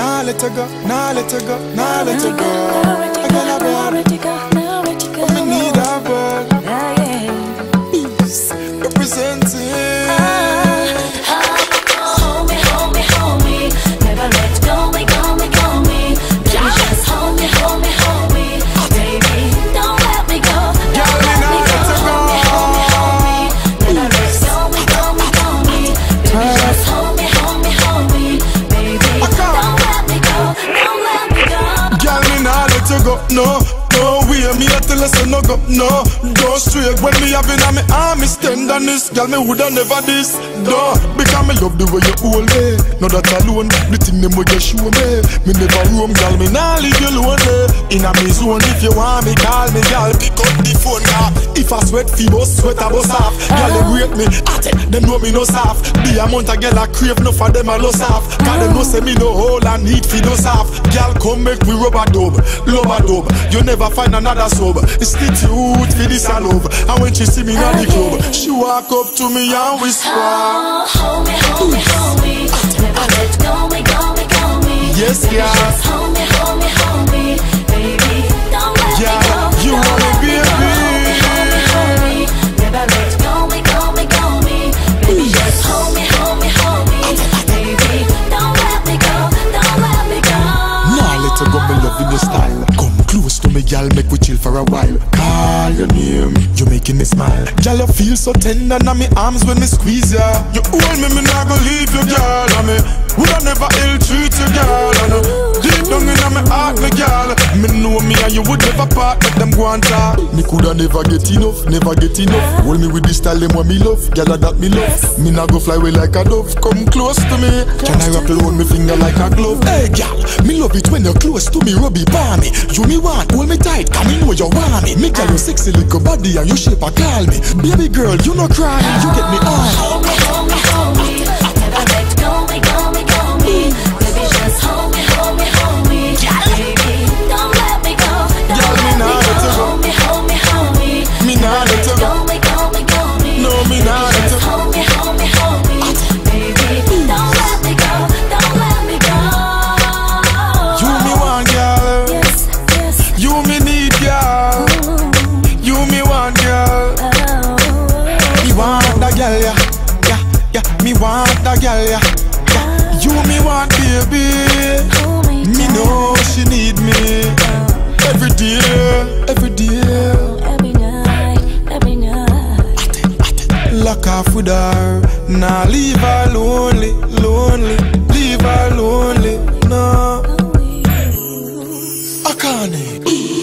nah let her go, nah let her go, nah let her go. I got a bad, I need a bad. Peace, representing. Hold me, hold me, hold me. Never let go me, go me, go me. Baby, just hold me, hold me, hold me. Baby, don't let me go. Don't let me go. Hold me, hold me, hold me. Never let go me, go me, go me. Baby, just hold me, hold me, hold me. Baby, don't let me go. Don't let me go. Girl, me nah let you go, no. No way, me a tell us no go, no. Go straight when me have in me arm, is tenderness. Girl, me woulda never this, no. Because me love the way you hold me. No that alone, the thing them way you show me. Me never roam, girl, me nah leave you lonely. In a me zone, if you want me, call me, girl. Pick up the phone, now. If I sweat, fever, sweat, I bust off. Girl, they rate me, at it, them know me no soft. The amount of girl I crave, no for them I lost off. Cause them know say me no hole and need for no soft. Girl, come make we rub a dub, love a dub. You never find another sub. It's the truth for this I love. And when she see me in the club, she walk up to me and whisper, hold me, hold me, hold me. Never let go me, go me, go me. yes, baby, yeah. just hold me, hold me, hold me. Baby, don't let me go. You Don't want me, let me baby. go. Hold me, hold me, hold me. Never let go me, go me, go me. Baby, just hold me, hold me, hold me. Baby, don't let me go. Don't let me go. Nah, let her go, me loving your style. Come close to me, girl, make we chill for a while. Call your name, you making me smile. Girl, you feel so tender in my arms when me squeeze ya. You hold me, me not gonna leave you, girl. And me woulda never ill-treat you, girl. And deep down in my heart, me girl. Me know me and you would never part, let them go and talk. Me coulda never get enough, never get enough. Hold me with this style, them want me love, girl, that me love. Me not go fly away like a dove. Come close to me, can I wrap around me finger like a glove? Hey, girl, me love it when you're close to me, rub it by me. You me want, hold me tight, come in where you want me. Me call you sexy little body and you shape a call me. Baby girl, you no cry, you get me on. Hold me, hold me, hold me. Never let go me, go me, go me. Baby, just hold me, hold me, hold me. Baby, don't let me go. Don't let me go. Hold me, hold me, hold me. Me nah let you go. Go me, go me, go me. No, me nah let you Just go. hold me, hold me, hold me. Baby, don't let me go. Don't let me go. You me want, girl. Yes, yes. You me need, girl. You me want, girl. Me want that girl, yeah, yeah, yeah. Me want that girl, yeah, yeah. You me want, baby. Me know she need me every day, every day. Every night, every night. Lock off with her, nah leave her lonely, lonely. Leave her lonely, no. I can't.